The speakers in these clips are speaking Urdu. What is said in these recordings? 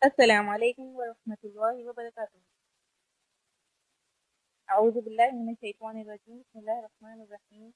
السلام علیکم ورحمۃ اللہ وبرکاتہ۔ اعوذ باللہ من الشیطان الرجیم، بسم اللہ الرحمن الرحیم۔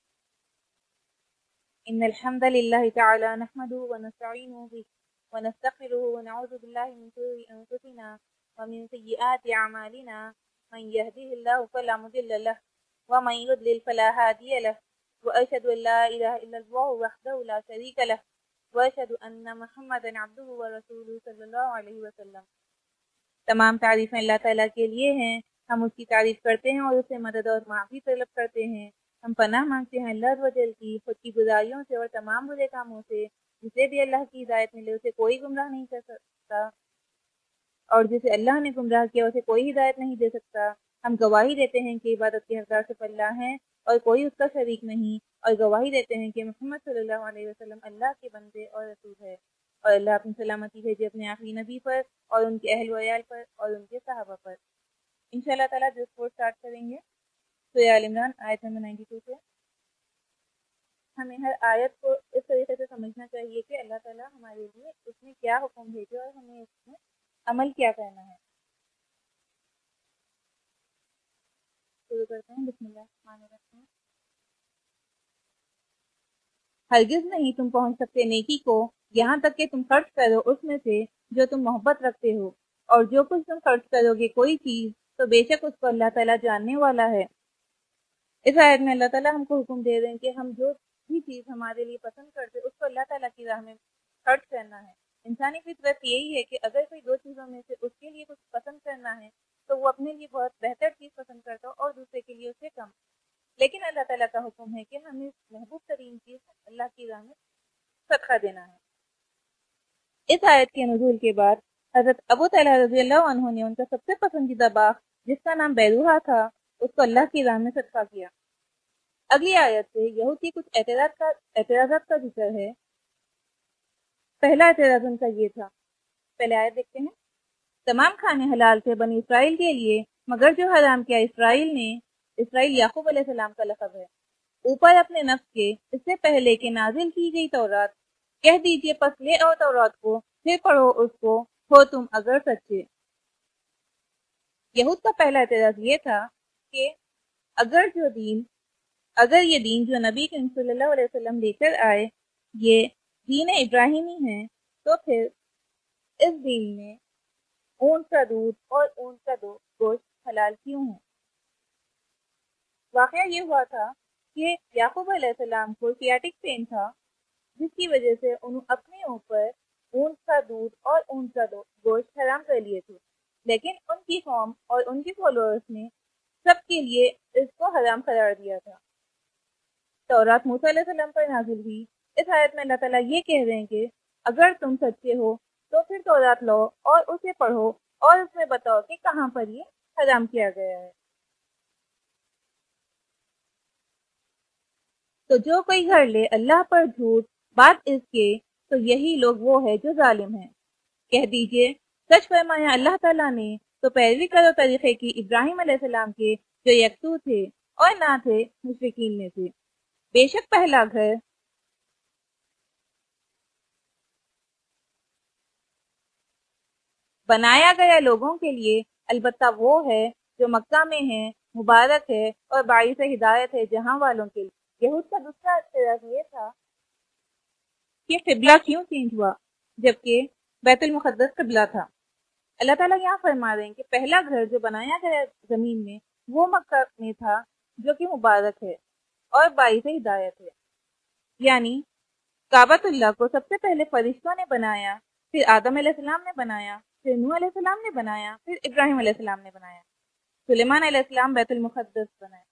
ان الحمد للہ تعالی نحمده ونستعینه به ونستغفره ونعوذ باللہ من شرور انفسنا ومن سیئات اعمالنا، من يهده الله فلا مضل له ومن يضلل فلا هادي له، واشهد ان لا اله الا الله وحده لا شريك له واشهد ان محمدا عبده ورسوله صلی اللہ علیہ وسلم۔ تمام تعریفیں اللہ تعالیٰ کے لیے ہیں، ہم اس کی تعریف کرتے ہیں اور اس سے مدد اور معافی طلب کرتے ہیں۔ ہم پناہ مانگتے ہیں اللہ عز و جل کی خود کی گزاریوں سے اور تمام برے کاموں سے۔ جسے بھی اللہ کی ہدایت ملے اسے کوئی گمراہ نہیں کر سکتا، اور جسے اللہ نے گمراہ کیا اسے کوئی ہدایت نہیں دے سکتا۔ ہم گواہی دیتے ہیں کہ عبادت کے حقدار صرف اللہ ہیں اور کوئی اس کا شریک نہیں، اور گواہی دیتے ہیں کہ محمد صلی اللہ علیہ وسلم اللہ کے بندے اور رسول ہے، اور اللہ اپنی سلامتی بھیجے اپنے آخری نبی پر اور ان کے اہل و عیال پر اور ان کے صحابہ پر۔ انشاءاللہ تعالیٰ جو کورس اسٹارٹ کریں گے سورہ آل عمران آیت نمبر 92 سے۔ ہمیں ہر آیت کو اس طریقے سے سمجھنا چاہیے کہ اللہ تعالیٰ ہمارے لیے اس میں کیا حکم بھیجے اور ہمیں اس میں عمل کیا کرنا ہے۔ شروع کرتے ہیں، بسم اللہ الرحمن الرحیم۔ ہرگز نہیں تم پہنچ سکتے نیکی کو یہاں تک کہ تم خرچ کرو اس میں سے جو تم محبت رکھتے ہو، اور جو کچھ تم خرچ کرو گے کوئی چیز تو بے شک اس کو اللہ تعالیٰ جاننے والا ہے۔ اس آیت میں اللہ تعالیٰ ہم کو حکم دے رہے ہیں کہ ہم جو بھی چیز ہمارے لیے پسند کرتے اس کو اللہ تعالیٰ کی راہ میں خرچ کرنا ہے۔ انسانی فطرت یہی ہے کہ اگر کوئی دو چیزوں میں سے اس کے لیے کچھ پسند کرنا ہے تو وہ اپنے لیے بہت بہتر چیز پسند کرتا ہو اور دوسرے کے لیے اس سے کم۔ لیکن اللہ تعالیٰ کا حکم ہے کہ ہمیں محبوب ترین چیز اللہ کی راہ میں صدقہ دینا ہے۔ اس آیت کے نزول کے بعد حضرت ابو طلحہ رضی اللہ عنہ نے ان کا سب سے پسندیدہ باغ جس کا نام بیروہا تھا اس کو اللہ کی راہ میں صدقہ کیا۔ اگلی آیت سے یہود کی کچھ اعتراضات کا ذکر ہے۔ پہلا اعتراض ان کا یہ تھا، پہلے آیت دیکھتے ہیں۔ تمام کھانے حلال تھے بنی اسرائیل کے لیے مگر جو حرام کیا اسرائیل یعقوب علیہ السلام کا لقب ہے۔ اوپر اپنے نفس کے اس سے پہلے کہ نازل کی گئی تورات، کہہ دیجئے پس لے آؤ تورات کو پھر پڑھو اس کو، ہو تم اگر سچے۔ یہود کا پہلا اعتراض یہ تھا کہ اگر یہ دین جو نبی کریم صلی اللہ علیہ وسلم لے کر آئے یہ دین ابراہیمی ہے تو پھر اس دین میں اونٹ کا دودھ اور اونٹ کا گوشت حلال کیوں ہے؟ واقعہ یہ ہوا تھا کہ یعقوب علیہ السلام کو سیاٹک پین تھا، جس کی وجہ سے انہوں اپنے اوپر اونٹ کا دودھ اور اونٹ کا گوشت حرام کر لیے تھے، لیکن ان کی قوم اور ان کے فالوورز نے سب کے لیے اس کو حرام قرار دیا تھا۔ تورات موسیٰ علیہ السلام پر نازل ہوئی۔ اس آیت میں اللہ تعالیٰ یہ کہہ رہے ہیں کہ اگر تم سچے ہو تو پھر تورات لو اور اسے پڑھو اور اس میں بتاؤ کہ کہاں پر یہ حرام کیا گیا ہے۔ تو جو کوئی گھر لے اللہ پر جھوٹ بات اس کے تو یہی لوگ وہ ہے جو ظالم ہیں۔ کہہ دیجئے سچ فرمایا اللہ تعالیٰ نے تو پیروی کرو طریقے کی ابراہیم علیہ السلام کے جو یکسو تھے اور نہ تھے مشرکین میں سے۔ بے شک پہلا گھر بنایا گیا لوگوں کے لیے البتہ وہ ہے جو مکہ میں ہے، مبارک ہے اور باعث ہدایت ہے جہاں والوں کے لیے۔ یہود کا دوسرا اعتراض یہ تھا کہ قبلہ کیوں چینج ہوا جبکہ بیت المقدس قبلہ تھا۔ اللہ تعالیٰ یہاں فرما رہے ہیں کہ پہلا گھر جو بنایا گیا زمین میں وہ مکہ میں تھا جو کہ مبارک ہے اور باعث ہدایت ہے، یعنی کعبۃ اللہ کو سب سے پہلے فرشتوں نے بنایا، پھر آدم علیہ السلام نے بنایا، پھر نوح علیہ السلام نے بنایا، پھر ابراہیم علیہ السلام نے بنایا، سلیمان علیہ السلام بیت المقدس بنایا۔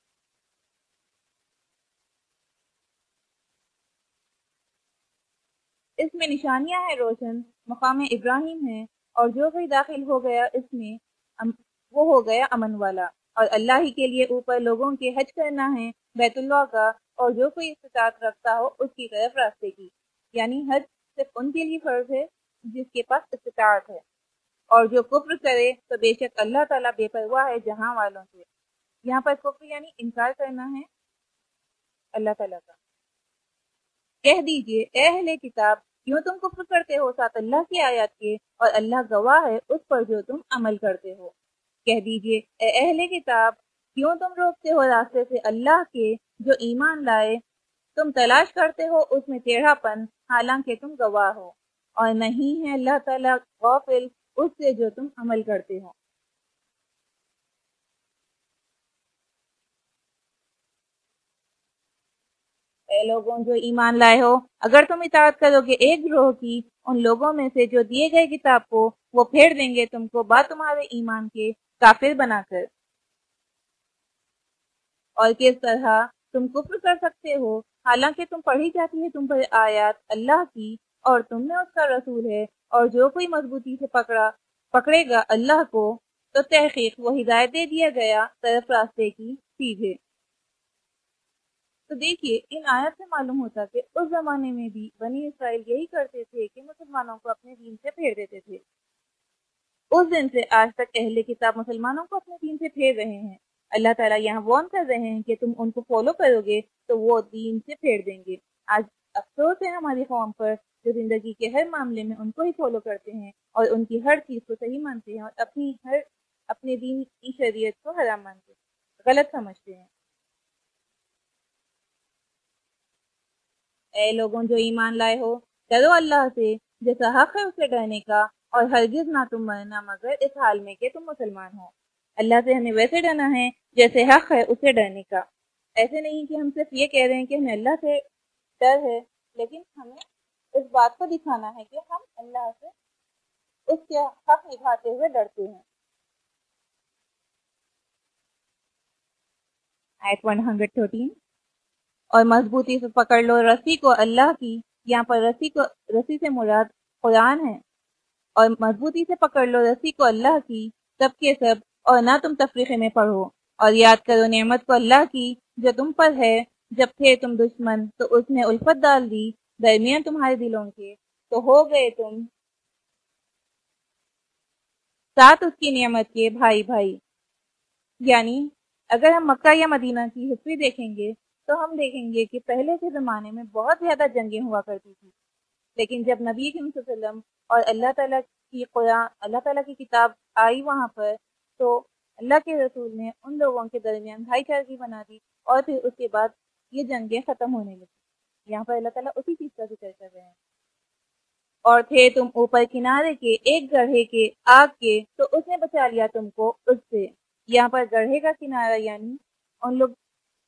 اس میں نشانیاں ہیں روشن، مقام ابراہیم ہے، اور جو کوئی داخل ہو گیا اس میں وہ ہو گیا امن والا، اور اللہ ہی کے لیے اوپر لوگوں کے حج کرنا ہے بیت اللہ کا، اور جو کوئی استطاعت رکھتا ہو اس کی طرف راستے کی، یعنی حج صرف ان کے لیے فرض ہے جس کے پاس استطاعت ہے، اور جو کفر کرے تو بے شک اللہ تعالیٰ بے پرواہ ہے جہاں والوں سے۔ یہاں پر کفر یعنی انکار کرنا ہے اللہ تعالیٰ کا۔ کہہ دیجئے اے اہل کتاب کیوں تم کفر کرتے ہو ساتھ اللہ کی آیات کے، اور اللہ گواہ ہے اس پر جو تم عمل کرتے ہو۔ کہہ دیجئے اے اہل کتاب، کیوں تم روکتے ہو راستے سے اللہ کے جو ایمان لائے؟ تم تلاش کرتے ہو اس میں ٹیڑھا پن، حالانکہ تم گواہ ہو، اور نہیں ہے اللہ تعالیٰ غافل اس سے جو تم عمل کرتے ہو۔ اے لوگوں جو ایمان لائے ہو، اگر تم اطاعت کرو گے ایک گروہ کی ان لوگوں میں سے جو دیے گئے کتاب کو، وہ پھیر دیں گے تم کو بعد تمہارے ایمان کے کافر بنا کر۔ اور کس طرح تم کفر کر سکتے ہو حالانکہ تم پڑھی جاتی ہے تم پر آیات اللہ کی، اور تم نے اس کا رسول ہے، اور جو کوئی مضبوطی سے پکڑے گا اللہ کو تو تحقیق وہ ہدایت دے دیا گیا طرف راستے کی سیدھے۔ تو دیکھیے ان آیات سے معلوم ہوتا کہ اس زمانے میں بھی بنی اسرائیل یہی کرتے تھے کہ مسلمانوں کو اپنے دین سے پھیر دیتے تھے۔ اس دن سے آج تک اہل کتاب مسلمانوں کو اپنے دین سے پھیر رہے ہیں۔ اللہ تعالیٰ یہاں وارن کر رہے ہیں کہ تم ان کو فالو کرو گے تو وہ دین سے پھیر دیں گے۔ آج افسوس ہے ہماری قوم پر جو زندگی کے ہر معاملے میں ان کو ہی فالو کرتے ہیں اور ان کی ہر چیز کو صحیح مانتے ہیں، اور اپنے دین کی شریعت کو حرام مانتے ہیں، غلط سمجھتے ہیں۔ اے لوگوں جو ایمان لائے ہو، ڈرو اللہ سے جیسا حق ہے اسے ڈرنے کا، اور ہرگز نہ تم مرنا مگر اس حال میں کہ تم مسلمان ہو۔ اللہ سے ہمیں ویسے ڈرنا ہے جیسے حق ہے اسے ڈرنے کا۔ ایسے نہیں کہ ہم صرف یہ کہہ رہے ہیں کہ ہمیں اللہ سے ڈر ہے، لیکن ہمیں اس بات کو دکھانا ہے کہ ہم اللہ سے اس کے حق نبھاتے ہوئے ڈرتے ہیں۔ آیت 113، اور مضبوطی سے پکڑ لو رسی کو اللہ کی، یہاں پر رسی سے مراد قرآن ہے، اور مضبوطی سے پکڑ لو رسی کو اللہ کی سب کے سب، اور نہ تم تفریقے میں پڑھو، اور یاد کرو نعمت کو اللہ کی جو تم پر ہے، جب تھے تم دشمن تو اس نے الفت ڈال دی درمیان تمہارے دلوں کے، تو ہو گئے تم ساتھ اس کی نعمت کے بھائی بھائی۔ یعنی اگر ہم مکہ یا مدینہ کی ہسٹری دیکھیں گے تو ہم دیکھیں گے کہ پہلے کے زمانے میں بہت زیادہ جنگیں ہوا کرتی تھی، لیکن جب نبی کریم صلی اللہ علیہ وسلم اور اللہ تعالیٰ کی کتاب آئی وہاں پر، تو اللہ کے رسول نے ان لوگوں کے درمیان بھائی چارگی بنا دی، اور پھر اس کے بعد یہ جنگیں ختم ہونے لگی۔ یہاں پر اللہ تعالیٰ اسی چیز کا ذکر کر رہے ہیں۔ اور تھے تم اوپر کنارے کے ایک گڑھے کے آگ کے، تو اس نے بچا لیا تم کو اس سے۔ یہاں پر گڑھے کا کنارہ یعنی ان لوگ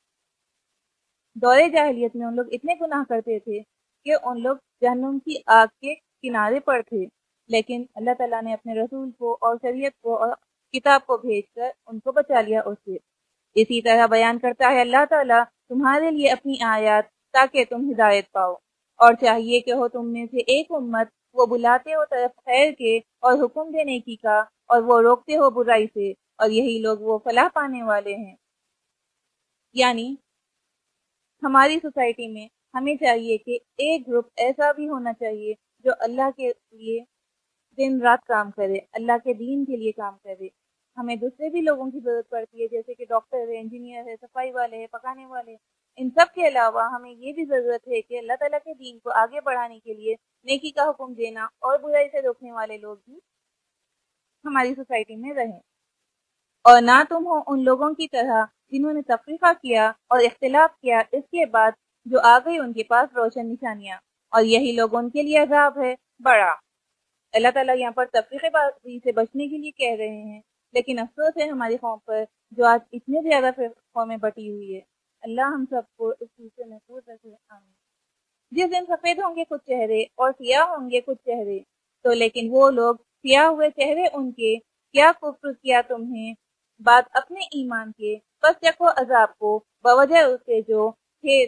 دور جاہلیت میں ان لوگ اتنے گناہ کرتے تھے کہ ان لوگ جہنم کی آگ کے کنارے پر تھے، لیکن اللہ تعالیٰ نے اپنے رسول کو اور شریعت کو اور کتاب کو بھیج کر ان کو بچا لیا اس سے۔ اسی طرح بیان کرتا ہے اللہ تعالیٰ تمہارے لیے اپنی آیات تاکہ تم ہدایت پاؤ، اور چاہیے کہ ہو تم میں سے ایک امت، وہ بلاتے ہو طرف خیر کے اور حکم دے نیکی کا، اور وہ روکتے ہو برائی سے، اور یہی لوگ وہ فلاح پانے والے ہیں۔ یعنی ہماری سوسائٹی میں ہمیں چاہیے کہ ایک گروپ ایسا بھی ہونا چاہیے جو اللہ کے لیے دن رات کام کرے، اللہ کے دین کے لیے کام کرے۔ ہمیں دوسرے بھی لوگوں کی ضرورت پڑتی ہے، جیسے کہ ڈاکٹر ہے، انجینئر ہے، صفائی والے ہیں، پکانے والے ہیں۔ ان سب کے علاوہ ہمیں یہ بھی ضرورت ہے کہ اللہ تعالیٰ کے دین کو آگے بڑھانے کے لیے نیکی کا حکم دینا اور برائی سے روکنے والے لوگ بھی ہماری سوسائٹی میں رہیں، اور نہ تم ہو ان لوگوں کی طرح جنہوں نے تفریقہ کیا اور اختلاف کیا اس کے بعد جو آ گئی ان کے پاس روشن نشانیاں، اور یہی لوگ ان کے لیے عذاب ہے بڑا۔ اللہ تعالیٰ یہاں پر تفریقہ بازی سے بچنے کے لیے کہہ رہے ہیں، لیکن افسوس ہے ہماری قوم پر جو آج اتنے زیادہ فرقوں میں بٹی ہوئی ہے۔ اللہ ہم سب کو اس چیز سے محفوظ رکھے، آمین۔ جس دن سفید ہوں گے کچھ چہرے اور سیاہ ہوں گے کچھ چہرے، تو لیکن وہ لوگ سیاہ ہوئے چہرے ان کے کیا کفر کیا تمہیں بات اپنے ایمان کے، پس چکھو عذاب کو بوجہ اس کے جو تھے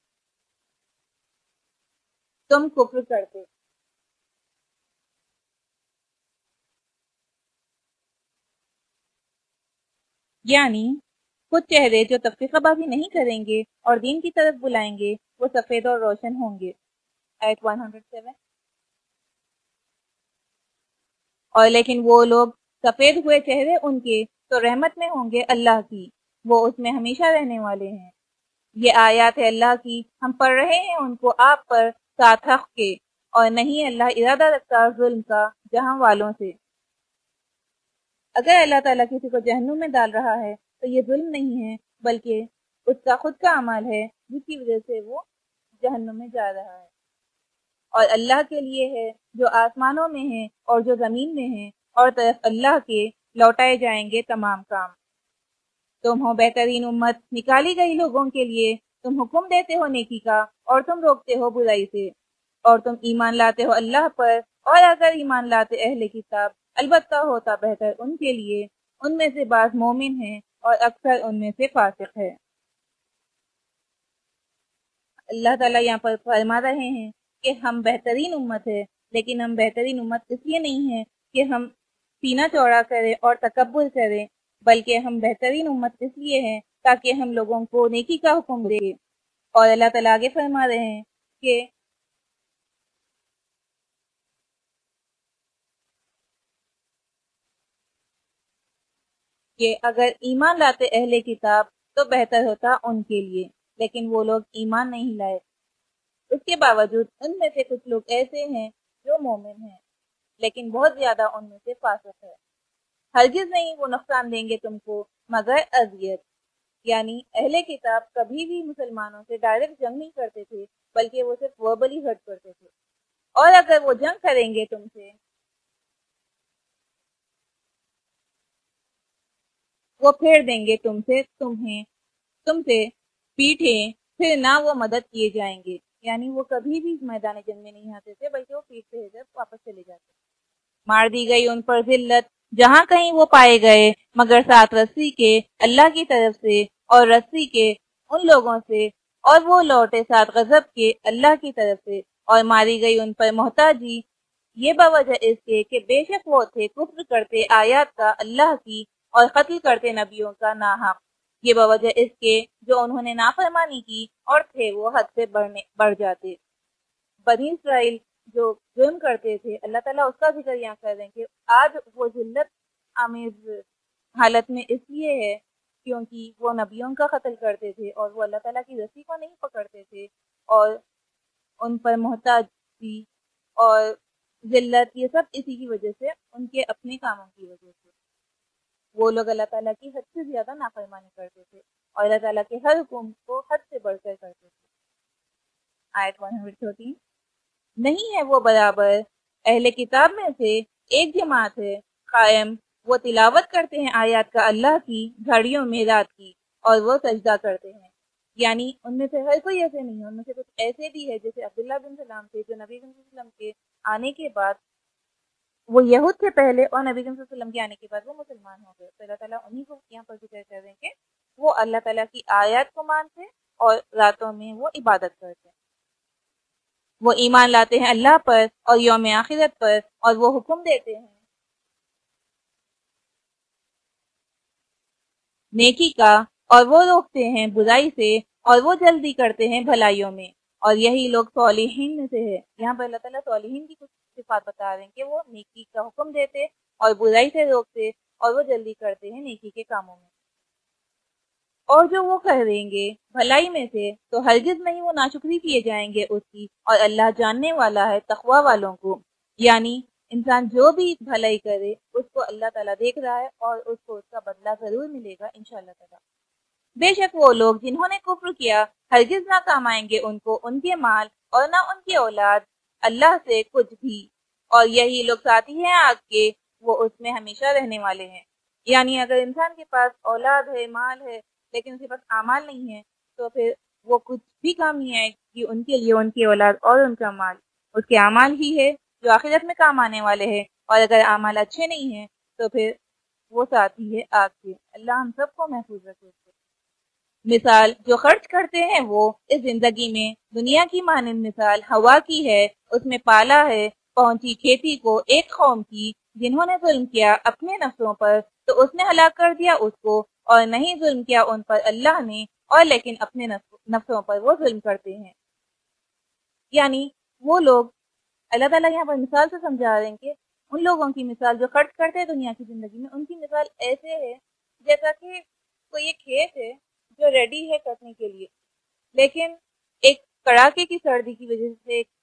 تم کفر کرتے۔ یعنی کچھ چہرے جو تفریقہ بازی نہیں کریں گے اور دین کی طرف بلائیں گے وہ سفید اور روشن ہوں گے۔ آیت 107، اور لیکن وہ لوگ سفید ہوئے چہرے ان کے تو رحمت میں ہوں گے اللہ کی، وہ اس میں ہمیشہ رہنے والے ہیں۔ یہ آیات ہے اللہ کی، ہم پڑھ رہے ہیں ان کو آپ پر ساتھ حق کے، اور نہیں اللہ ارادہ رکھتا ظلم کا جہاں والوں سے۔ اگر اللہ تعالیٰ کسی کو جہنم میں ڈال رہا ہے تو یہ ظلم نہیں ہے، بلکہ اس کا خود کا عمل ہے جس کی وجہ سے وہ جہنم میں جا رہا ہے۔ اور اللہ کے لیے ہے جو آسمانوں میں ہے اور جو زمین میں ہے، اور طرف اللہ کے لوٹائے جائیں گے تمام کام۔ تم ہو بہترین امت نکالی گئی لوگوں کے لیے، تم حکم دیتے ہو نیکی کا اور تم روکتے ہو برائی سے، اور تم ایمان لاتے ہو اللہ پر، اور اگر ایمان لاتے اہل کتاب البتہ ہوتا بہتر ان کے لیے، ان میں سے بعض مومن ہیں اور اکثر ان میں سے فاسق ہے۔ اللہ تعالیٰ یہاں پر فرما رہے ہیں کہ ہم بہترین امت ہے، لیکن ہم بہترین امت اس لیے نہیں ہے کہ ہم سینہ چوڑا کریں اور تکبر کریں، بلکہ ہم بہترین امت اس لیے ہیں تاکہ ہم لوگوں کو نیکی کا حکم دیں۔ اور اللہ تعالیٰ آگے فرما رہے ہیں کہ اگر ایمان لاتے اہل کتاب تو بہتر ہوتا ان کے لیے، لیکن وہ لوگ ایمان نہیں لائے۔ اس کے باوجود ان میں سے کچھ لوگ ایسے ہیں جو مومن ہیں، لیکن بہت زیادہ ان میں سے فاسق ہے۔ ہرگز نہیں وہ نقصان دیں گے تم کو مگر اذیت، یعنی اہل کتاب کبھی بھی مسلمانوں سے ڈائریکٹ جنگ نہیں کرتے تھے، بلکہ وہ صرف وربلی ہرٹ کرتے تھے، اور اگر وہ جنگ کریں گے تم سے وہ پھیر دیں گے تم سے پیٹیں، پھر نہ وہ مدد کیے جائیں گے، یعنی وہ کبھی بھی میدان جنگ میں نہیں آتے تھے، بلکہ وہ پیٹ سے جب واپس چلے جاتے۔ مار دی گئی ان پر ذلت جہاں کہیں وہ پائے گئے، مگر ساتھ رسی کے اللہ کی طرف سے اور رسی کے ان لوگوں سے، اور وہ لوٹے ساتھ غضب کے اللہ کی طرف سے، اور ماری گئی ان پر محتاجی، یہ بوجہ اس کے کہ بے شک وہ تھے کفر کرتے آیات کا اللہ کی، اور قتل کرتے نبیوں کا ناحق، یہ بوجہ اس کے جو انہوں نے نافرمانی کی اور تھے وہ حد سے بڑھ جاتے۔ بنی اسرائیل جو جرم کرتے تھے، اللہ تعالیٰ اس کا ذکر یہاں کر رہے ہیں کہ آج وہ ذلت آمیز حالت میں اس لیے ہے کیونکہ وہ نبیوں کا قتل کرتے تھے، اور وہ اللہ تعالیٰ کی رسی کو نہیں پکڑتے تھے، اور ان پر محتاجی اور ذلت یہ سب اسی کی وجہ سے، ان کے اپنے کاموں کی وجہ سے وہ لوگ اللہ تعالیٰ کی حد سے زیادہ نافرمانی کرتے تھے، اور اللہ تعالیٰ کے ہر حکم کو حد سے بڑھ کر کرتے تھے۔ آیت 113 نہیں ہے وہ برابر اہل کتاب میں سے ایک جماعت ہے قائم، وہ تلاوت کرتے ہیں آیات کا اللہ کی گھڑیوں میں رات کی، اور وہ سجدہ کرتے ہیں، یعنی ان میں سے ہر کوئی ایسے نہیں ہے، ان میں سے کچھ ایسے بھی ہے جیسے عبداللہ بن سلام تھے جو نبی صلی اللہ علیہ وسلم کے آنے کے بعد، وہ یہود تھے پہلے، اور نبی صلی اللہ علیہ وسلم کے آنے کے بعد وہ مسلمان ہو گئے، تو اللہ تعالیٰ انہی کو یہاں پر ذکر کر رہے ہیں کہ وہ اللہ تعالیٰ کی آیات کو مانتے اور راتوں میں وہ عبادت کرتے ہیں۔ وہ ایمان لاتے ہیں اللہ پر اور یوم آخرت پر، اور وہ حکم دیتے ہیں نیکی کا اور وہ روکتے ہیں برائی سے، اور وہ جلدی کرتے ہیں بھلائیوں میں، اور یہی لوگ صالحین میں سے ہے۔ یہاں پر اللہ تعالیٰ صالحین کی کچھ صفات بتا رہے ہیں کہ وہ نیکی کا حکم دیتے اور برائی سے روکتے، اور وہ جلدی کرتے ہیں نیکی کے کاموں میں۔ اور جو وہ کہیں گے بھلائی میں سے تو ہرگز نہیں وہ ناشکری کیے جائیں گے اس کی، اور اللہ جاننے والا ہے تقوی والوں کو، یعنی انسان جو بھی بھلائی کرے اس کو اللہ تعالیٰ دیکھ رہا ہے، اور اس کو اس کا بدلہ ضرور ملے گا انشاءاللہ تعالیٰ۔ بے شک وہ لوگ جنہوں نے کفر کیا ہرگز نہ کام آئیں گے ان کو ان کے مال اور نہ ان کی اولاد اللہ سے کچھ بھی، اور یہی لوگ ساتھی ہیں آگ کے، وہ اس میں ہمیشہ رہنے والے ہیں۔ یعنی اگر انسان کے پاس اولاد ہے، مال ہے، لیکن اس کے پاس اعمال نہیں ہے، تو پھر وہ کچھ بھی کام نہیں آئے کہ ان کے لیے ان کی اولاد اور ان کا مال، اس کے اعمال ہی ہے جو آخرت میں کام آنے والے ہیں، اور اگر اعمال اچھے نہیں ہیں تو پھر وہ ساتھی ہے آگ کے۔ اللہ ہم سب کو محفوظ رکھے۔ مثال جو خرچ کرتے ہیں وہ اس زندگی میں دنیا کی مانند مثال ہوا کی ہے، اس میں پالا ہے پہنچی کھیتی کو ایک قوم کی، جنہوں نے ظلم کیا اپنے نفسوں پر تو اس نے ہلاک کر دیا اس کو، اور نہیں ظلم کیا ان پر اللہ نے، اور لیکن اپنے نفسوں پر وہ ظلم کرتے ہیں۔ یعنی وہ لوگ اللہ تعالیٰ یہاں پر مثال سے سمجھا رہے ہیں کہ ان لوگوں کی مثال جو خرچ کرتے ہیں دنیا کی زندگی میں، ان کی مثال ایسے ہے جیسا کہ کوئی ایک کھیت ہے جو ریڈی ہے کٹنے کے لیے، لیکن ایک کڑاکے کی سردی کی وجہ سے،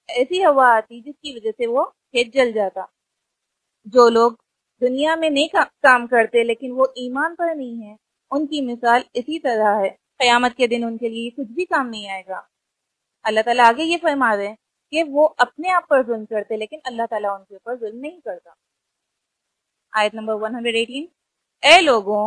ایسی ہوا آتی جس کی وجہ سے وہ کھیت جل جاتا۔ جو لوگ دنیا میں نیک کام کرتے لیکن وہ ایمان پر نہیں ہیں، ان کی مثال اسی طرح ہے، قیامت کے دن ان کے لیے کچھ بھی کام نہیں آئے گا۔ اللہ تعالیٰ آگے یہ فرما رہے ہیں کہ وہ اپنے آپ پر ظلم کرتے لیکن اللہ تعالیٰ ان کے اوپر ظلم نہیں کرتا۔ آیت نمبر 118، اے لوگوں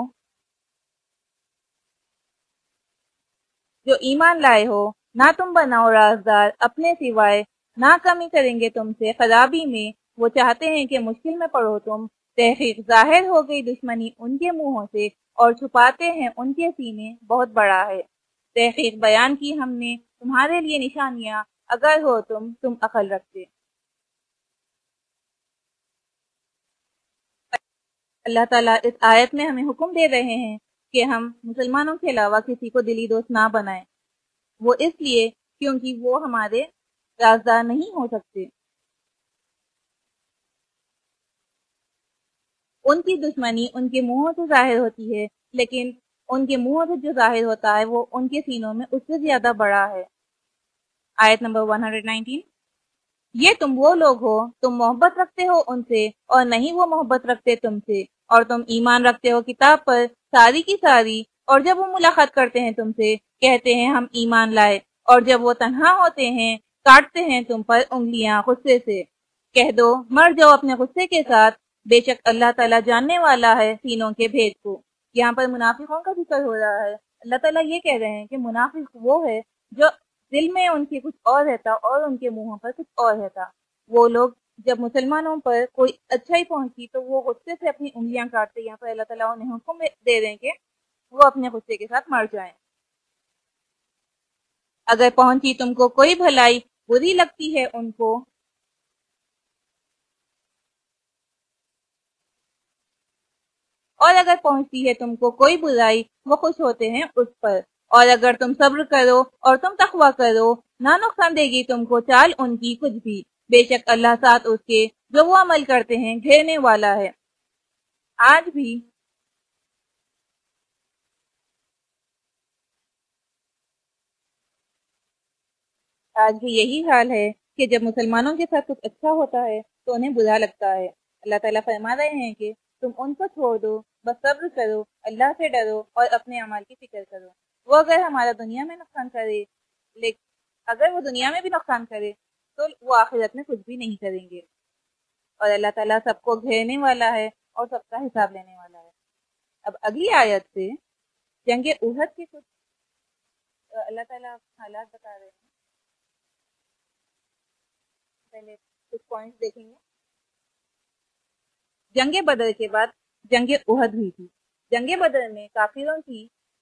جو ایمان لائے ہو، نہ تم بناؤ رازدار اپنے سوائے، نہ کمی کریں گے تم سے خرابی میں، وہ چاہتے ہیں کہ مشکل میں پڑو تم۔ تحقیق ظاہر ہو گئی دشمنی ان کے منہوں سے، اور چھپاتے ہیں ان کے سینے بہت بڑا ہے۔ تحقیق بیان کی ہم نے تمہارے لیے نشانیاں، اگر ہو تم عقل رکھتے۔ اللہ تعالیٰ اس آیت میں ہمیں حکم دے رہے ہیں کہ ہم مسلمانوں کے علاوہ کسی کو دلی دوست نہ بنائیں، وہ اس لیے کیونکہ وہ ہمارے رازدار نہیں ہو سکتے۔ ان کی دشمنی ان کے منہوں سے ظاہر ہوتی ہے، لیکن ان کے منہوں سے جو ظاہر ہوتا ہے وہ ان کے سینوں میں اس سے زیادہ بڑا ہے۔ آیت نمبر 119، یہ تم وہ لوگ ہو، تم محبت رکھتے ہو ان سے اور نہیں وہ محبت رکھتے تم سے، اور تم ایمان رکھتے ہو کتاب پر ساری کی ساری، اور جب وہ ملاقات کرتے ہیں تم سے کہتے ہیں ہم ایمان لائے، اور جب وہ تنہا ہوتے ہیں کاٹتے ہیں تم پر انگلیاں غصے سے۔ کہہ دو مر جاؤ اپنے غصے کے ساتھ، بے شک اللہ تعالیٰ جاننے والا ہے سینوں کے بھید کو۔ یہاں پر منافقوں کا ذکر ہو رہا ہے۔ اللہ تعالیٰ یہ کہہ رہے ہیں کہ منافق وہ ہے جو دل میں ان کے کچھ اور رہتا اور ان کے منہوں پر کچھ اور رہتا۔ وہ لوگ جب مسلمانوں پر کوئی اچھائی پہنچی تو وہ غصے سے اپنی انگلیاں کاٹتے۔ یہاں پر اللہ تعالیٰ انہیں حکم دے رہے ہیں کہ وہ اپنے غصے کے ساتھ مر جائیں۔ اگر پہنچی تم کو کوئی بھلائی بری لگتی ہے ان کو، اور اگر پہنچتی ہے تم کو کوئی برائی وہ خوش ہوتے ہیں اس پر، اور اگر تم صبر کرو اور تم تقوی کرو نہ نقصان دے گی تم کو چال ان کی کچھ بھی، بے شک اللہ ساتھ اس کے جو وہ عمل کرتے ہیں گھیرنے والا ہے۔ آج بھی یہی حال ہے کہ جب مسلمانوں کے ساتھ کچھ اچھا ہوتا ہے تو انہیں برا لگتا ہے۔ اللہ تعالیٰ فرما رہے ہیں کہ تم ان کو چھوڑ دو، بس صبر کرو، اللہ سے ڈرو اور اپنے اعمال کی فکر کرو۔ وہ اگر ہمارا دنیا میں نقصان کرے، لیکن اگر وہ دنیا میں بھی نقصان کرے تو وہ آخرت میں کچھ بھی نہیں کریں گے، اور اللہ تعالیٰ سب کو گھیرنے والا ہے اور سب کا حساب لینے والا ہے۔ اب اگلی آیت سے جنگ احد کے کچھ اللہ تعالیٰ حالات بتا رہے ہیں۔ پہلے کچھ پوائنٹس دیکھیں گے۔ جنگ بدر کے بعد جنگ احد ہوئی تھی۔ جنگ بدر میں کافروں کی،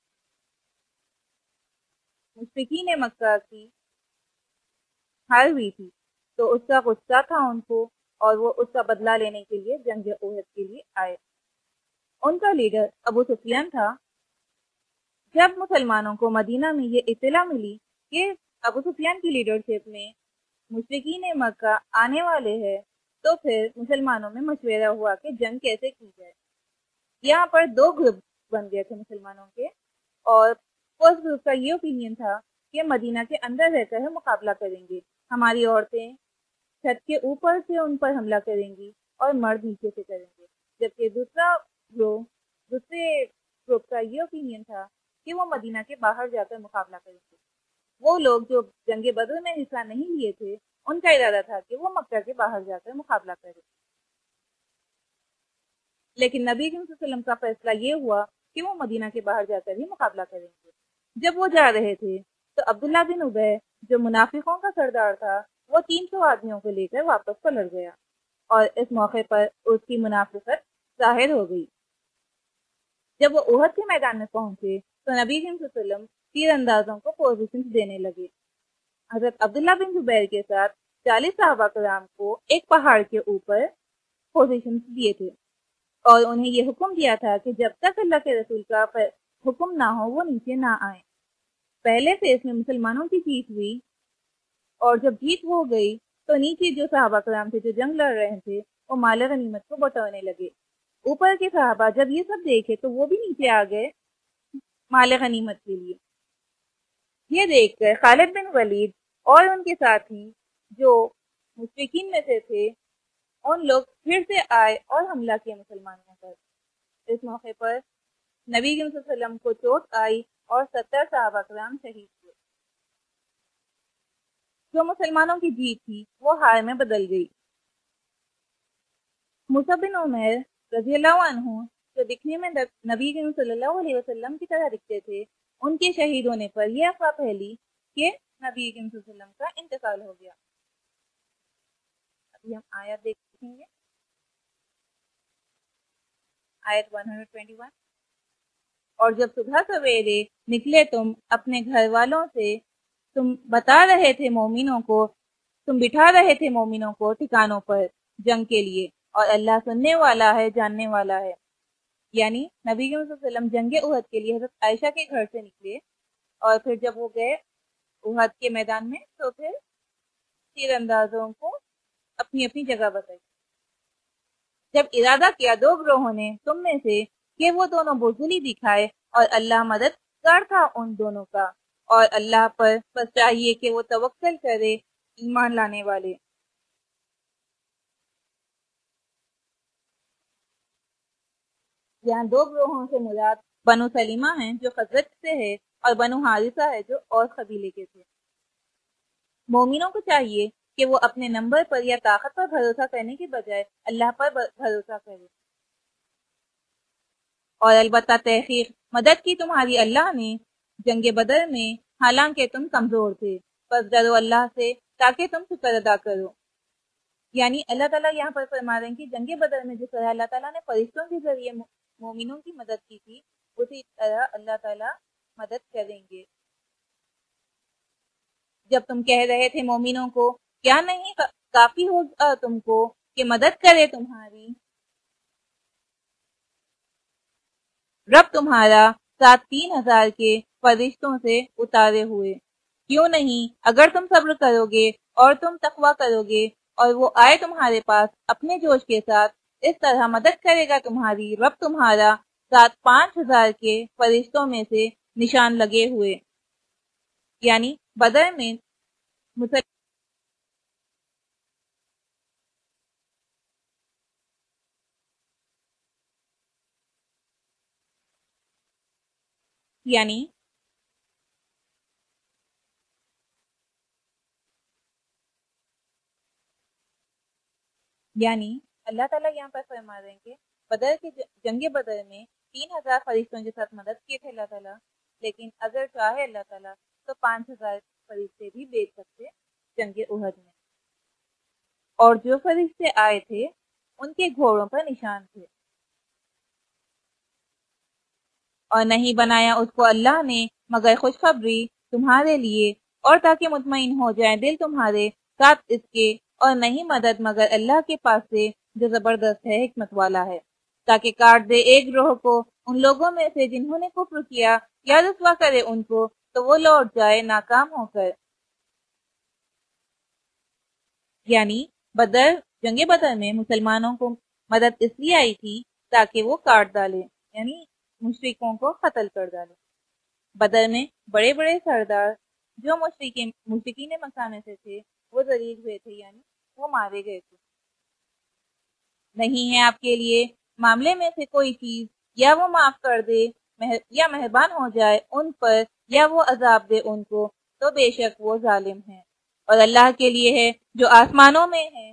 مشرکین مکہ کی ہار ہوئی تھی، تو اس کا غصہ تھا ان کو، اور وہ اس کا بدلہ لینے کے لیے جنگ احد کے لیے آئے۔ ان کا لیڈر ابو سفیان تھا۔ جب مسلمانوں کو مدینہ میں یہ اطلاع ملی کہ ابو سفیان کی لیڈرشپ میں مشرکین مکہ آنے والے ہیں، تو پھر مسلمانوں میں مشورہ ہوا کہ جنگ کیسے کی جائے۔ یہاں پر دو گروپ بن گئے تھے مسلمانوں کے، اور فرسٹ گروپ کا یہ اوپینین تھا کہ مدینہ کے اندر رہ کر مقابلہ کریں گے، ہماری عورتیں چھت کے اوپر سے ان پر حملہ کریں گی اور مرد نیچے سے کریں گے۔ جبکہ دوسرے گروپ کا یہ اوپینین تھا کہ وہ مدینہ کے باہر جا کر مقابلہ کریں گے۔ وہ لوگ جو جنگ بدر میں حصہ نہیں لیے تھے ان کا ارادہ تھا کہ وہ مکہ کے باہر جا کر مقابلہ کریں، لیکن نبی صلی اللہ علیہ وسلم کا فیصلہ یہ ہوا کہ وہ مدینہ کے باہر جا کر ہی مقابلہ کریں گے۔ جب وہ جا رہے تھے تو عبداللہ بن ابی جو منافقوں کا سردار تھا، وہ 300 آدمیوں کو لے کر واپس پلٹ گیا، اور اس موقع پر اس کی منافقت ظاہر ہو گئی۔ جب وہ احد کے میدان میں پہنچے تو نبی صلی اللہ علیہ وسلم تیر اندازوں کو پوزیشن دینے لگے۔ حضرت عبداللہ بن زبیر کے ساتھ 40 صحابہ کرام کو ایک پہاڑ کے اوپر پوزیشن دیے تھے، اور انہیں یہ حکم دیا تھا کہ جب تک اللہ کے رسول کا حکم نہ ہو وہ نیچے نہ آئیں۔ پہلے فیز میں مسلمانوں کی جیت ہوئی، اور جب جیت ہو گئی تو نیچے جو صحابہ کرام تھے جو جنگ لڑ رہے تھے وہ مال غنیمت کو بٹورنے لگے۔ اوپر کے صحابہ جب یہ سب دیکھے تو وہ بھی نیچے آ گئے مال غنیمت کے لیے۔ یہ دیکھ کر خالد بن ولید اور ان کے ساتھی جو مشرکین میں سے تھے ان لوگ پھر سے آئے اور حملہ کیا مسلمانوں پر۔ اس موقع پر نبی کریم صلی اللہ علیہ وسلم کو چوٹ آئی اور 70 صحابہ کرام شہید ہوئے۔ جو مسلمانوں کی جیت تھی وہ ہار میں بدل گئی۔ مصعب بن عمیر رضی اللہ عنہ جو دکھنے میں نبی کریم صلی اللہ علیہ وسلم کی طرح دکھتے تھے، ان کے شہید ہونے پر یہ افواہ پھیلی کہ نبی کریم صلی اللہ علیہ وسلم کا انتقال ہو گیا۔ ابھی ہم آیت دیکھیں گے، آیت 121۔ اور جب صبح سویرے نکلے تم اپنے گھر والوں سے، تم بتا رہے تھے مومنوں کو، تم بٹھا رہے تھے مومنوں کو ٹھکانوں پر جنگ کے لیے، اور اللہ سننے والا ہے، جاننے والا ہے۔ یعنی نبی صلی اللہ علیہ وسلم جنگ احد کے لیے حضرت عائشہ کے گھر سے نکلے، اور پھر جب وہ گئے احد کے میدان میں تو پھر تیر اندازوں کو اپنی اپنی جگہ بتائی۔ جب ارادہ کیا دو گروہوں نے تم میں سے کہ وہ دونوں بزدلی دکھائے، اور اللہ مددگار تھا ان دونوں کا، اور اللہ پر بس چاہیے کہ وہ توکل کرے ایمان لانے والے۔ یہاں دو گروہوں سے مراد بنو سلیمہ ہیں جو خزرج سے ہے، اور بنو حارثہ ہے جو اور قبیلے کے تھے۔ مومنوں کو چاہیے کہ وہ اپنے نمبر پر یا طاقت پر بھروسہ کرنے کے بجائے اللہ پر بھروسہ کرے، اور البتہ تحقیق مدد کی تمہاری اللہ نے جنگ بدر میں، حالانکہ تم کمزور تھے، بس ڈرو اللہ سے تاکہ تم شکر ادا کرو۔ یعنی اللہ تعالیٰ یہاں پر فرما رہے ہیں کہ جنگ بدر میں جس طرح اللہ تعالیٰ نے فرشتوں کے ذریعے مومنوں کی مدد کی تھی، اسی طرح اللہ تعالیٰ مدد کریں گے۔ جب تم کہہ رہے تھے مومنوں کو، کیا نہیں کافی ہوگا تم کو کہ مدد کرے تمہاری رب تمہارا ساتھ 3000 کے فرشتوں سے اتارے ہوئے؟ کیوں نہیں اگر تم صبر کرو گے اور تم تقوی کرو گے، اور وہ آئے تمہارے پاس اپنے جوش کے ساتھ، اس طرح مدد کرے گا تمہاری رب تمہارا ساتھ 5000 کے فرشتوں میں سے نشان لگے ہوئے۔ یعنی بدر میں یعنی اللہ تعالیٰ یہاں پر فرما رہے ہیں کہ بدر کے جنگ بدر میں 3000 فرشتوں کے ساتھ مدد کیے تھے اللہ تعالیٰ، لیکن اگر چاہے اللہ تعالیٰ تو 5000 فرشتے بھی بھیج سکتے جنگ احد میں۔ اور جو فرشتے آئے تھے ان کے گھوڑوں پر نشان تھے، اور نہیں بنایا اس کو اللہ نے مگر خوشخبری تمہارے لیے، اور تاکہ مطمئن ہو جائیں دل تمہارے ساتھ اس کے، اور نہیں مدد مگر اللہ کے پاس سے جو زبردست ہے، حکمت والا ہے، تاکہ کاٹ دے ایک گروہ کو ان لوگوں میں سے جنہوں نے کفر کیا، یا رسوا کرے ان کو تو وہ لوٹ جائے ناکام ہو کر۔ یعنی جنگ بدر میں مسلمانوں کو مدد اس لیے آئی تھی تاکہ وہ کاٹ ڈالے، یعنی مشرکوں کو قتل کر ڈالے۔ بدر میں بڑے بڑے سردار جو مشرکین مکہ میں سے تھے وہ ذلیل ہوئے تھے، یعنی وہ مارے گئے تھے۔ نہیں ہے آپ کے لیے معاملے میں سے کوئی چیز، یا وہ معاف کر دے یا مہربان ہو جائے ان پر، یا وہ عذاب دے ان کو، تو بے شک وہ ظالم ہیں۔ اور اللہ کے لیے ہے جو آسمانوں میں ہے